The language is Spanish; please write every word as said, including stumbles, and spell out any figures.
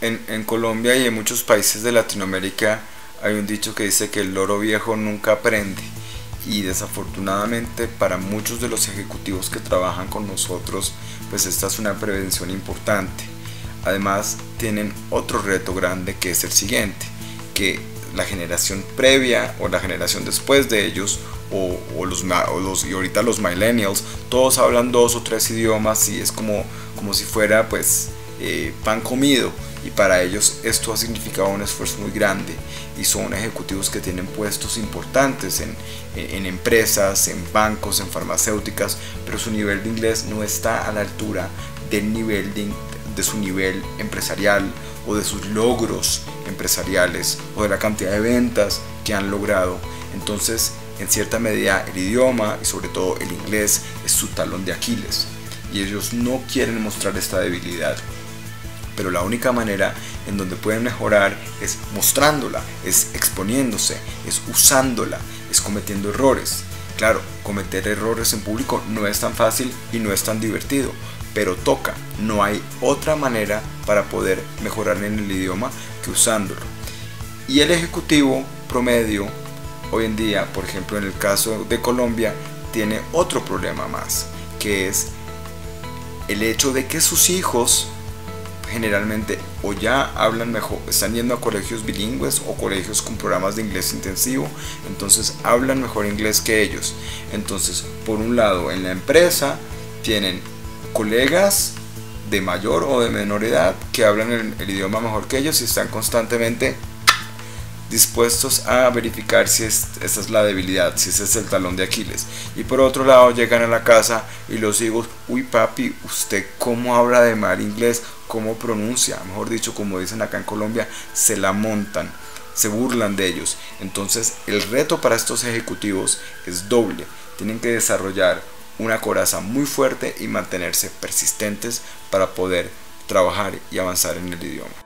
En, en Colombia y en muchos países de Latinoamérica hay un dicho que dice que el loro viejo nunca aprende, y desafortunadamente para muchos de los ejecutivos que trabajan con nosotros, pues esta es una prevención importante. Además tienen otro reto grande, que es el siguiente, que la generación previa o la generación después de ellos o, o, los, o los y ahorita los millennials, todos hablan dos o tres idiomas y es como, como si fuera pues eh, pan comido, y para ellos esto ha significado un esfuerzo muy grande, y son ejecutivos que tienen puestos importantes en, en, en empresas, en bancos, en farmacéuticas, pero su nivel de inglés no está a la altura del nivel de, de su nivel empresarial o de sus logros empresariales o de la cantidad de ventas que han logrado. Entonces, en cierta medida, el idioma y sobre todo el inglés es su talón de Aquiles, y ellos no quieren mostrar esta debilidad. Pero la única manera en donde pueden mejorar es mostrándola, es exponiéndose, es usándola, es cometiendo errores. Claro, cometer errores en público no es tan fácil y no es tan divertido, pero toca. No hay otra manera para poder mejorar en el idioma que usándolo. Y el ejecutivo promedio hoy en día, por ejemplo en el caso de Colombia, tiene otro problema más, que es el hecho de que sus hijos generalmente o ya hablan mejor, están yendo a colegios bilingües o colegios con programas de inglés intensivo, entonces hablan mejor inglés que ellos. Entonces, por un lado, en la empresa tienen colegas de mayor o de menor edad que hablan el, el idioma mejor que ellos y están constantemente dispuestos a verificar si es, esa es la debilidad, si ese es el talón de Aquiles. Y por otro lado llegan a la casa y los hijos, uy papi, usted cómo habla de mal inglés, cómo pronuncia, mejor dicho, como dicen acá en Colombia, se la montan, se burlan de ellos. Entonces el reto para estos ejecutivos es doble. Tienen que desarrollar una coraza muy fuerte y mantenerse persistentes para poder trabajar y avanzar en el idioma.